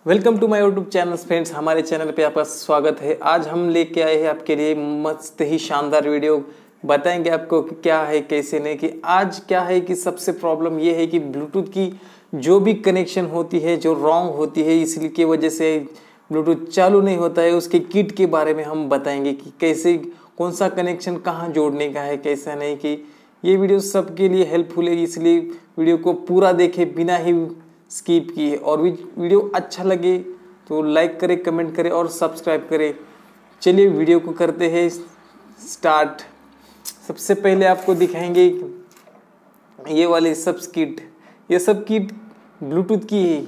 Welcome to my YouTube channel friends. हमारे channel पे आपका स्वागत है। आज हम लेके आए हैं आपके लिए मस्त ही शानदार वीडियो। बताएंगे आपको कि क्या है कैसे नहीं। कि आज क्या है कि सबसे प्रॉब्लम ये है कि ब्लूटूथ की जो भी कनेक्शन होती है जो रॉन्ग होती है, इसलिए की वजह से ब्लूटूथ चालू नहीं होता है। उसके किट के बारे में हम बताएंगे कि कैसे कौन सा कनेक्शन कहाँ जोड़ने का है कैसा नहीं। कि ये वीडियो सबके लिए हेल्पफुल है, इसलिए वीडियो को पूरा देखें बिना ही स्किप किए। और वीडियो अच्छा लगे तो लाइक करें, कमेंट करें और सब्सक्राइब करें। चलिए वीडियो को करते हैं स्टार्ट। सबसे पहले आपको दिखाएंगे ये वाले सब किट। ये सब किट ब्लूटूथ की है।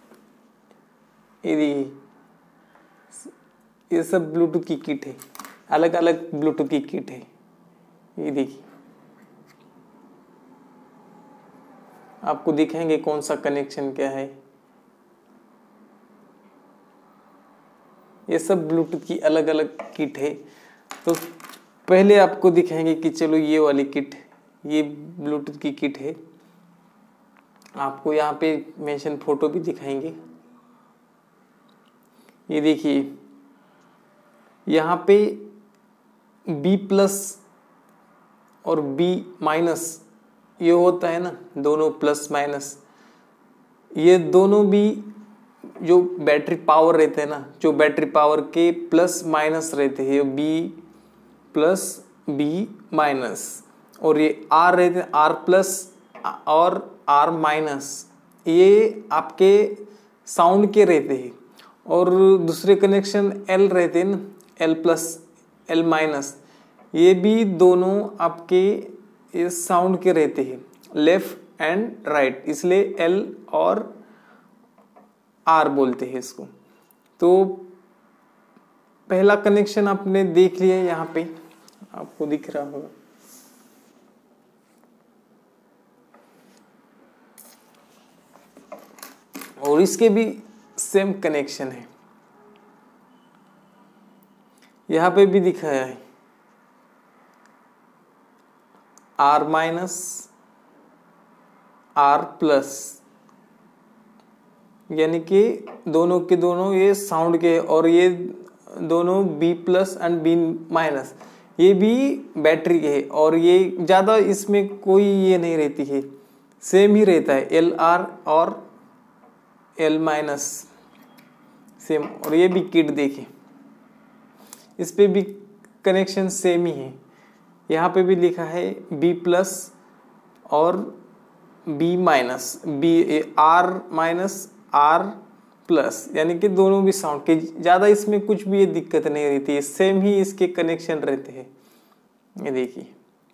ये सब ब्लूटूथ की किट है, अलग अलग ब्लूटूथ की किट है। ये देखिए, आपको दिखाएंगे कौन सा कनेक्शन क्या है। ये सब ब्लूटूथ की अलग अलग किट है। तो पहले आपको दिखाएंगे कि चलो ये वाली किट, ये ब्लूटूथ की किट है। आपको यहाँ पे मेंशन फोटो भी दिखाएंगे। ये देखिए, यहाँ पे B+ और B- ये होता है ना, दोनों प्लस माइनस। ये दोनों भी जो बैटरी पावर रहते हैं ना, जो बैटरी पावर के प्लस माइनस रहते हैं, B+ B-। और ये R रहते हैं, R+ और R-। ये आपके साउंड के रहते हैं। और दूसरे कनेक्शन L रहते हैं ना, L+, L-। ये भी दोनों आपके ये साउंड के रहते हैं, लेफ्ट एंड राइट, इसलिए L और R बोलते हैं इसको। तो पहला कनेक्शन आपने देख लिया, यहाँ पे आपको दिख रहा होगा। और इसके भी सेम कनेक्शन है, यहाँ पे भी दिखाया है R-, R+, यानी कि दोनों के दोनों ये साउंड के। और ये दोनों B+ एंड B-। ये भी बैटरी के है। और ये ज़्यादा इसमें कोई ये नहीं रहती है, सेम ही रहता है, LR और L- सेम। और ये भी किट देखिए, इस पे भी कनेक्शन सेम ही है। यहाँ पे भी लिखा है B+ और B-, R-, यानी कि दोनों भी साउंड के। ज़्यादा इसमें कुछ भी ये दिक्कत नहीं रहती है, सेम ही इसके कनेक्शन रहते हैं। ये देखिए,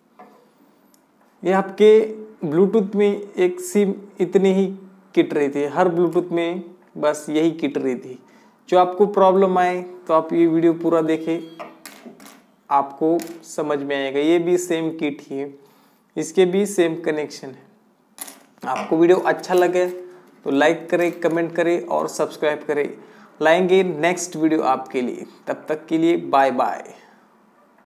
ये आपके ब्लूटूथ में एक सिम इतनी ही किट रहती है, हर ब्लूटूथ में बस यही किट रहती है। जो आपको प्रॉब्लम आए तो आप ये वीडियो पूरा देखें, आपको समझ में आएगा। ये भी सेम किट ही है, इसके भी सेम कनेक्शन है। आपको वीडियो अच्छा लगे तो लाइक करें, कमेंट करें और सब्सक्राइब करें। लाएंगे नेक्स्ट वीडियो आपके लिए। तब तक के लिए बाय बाय।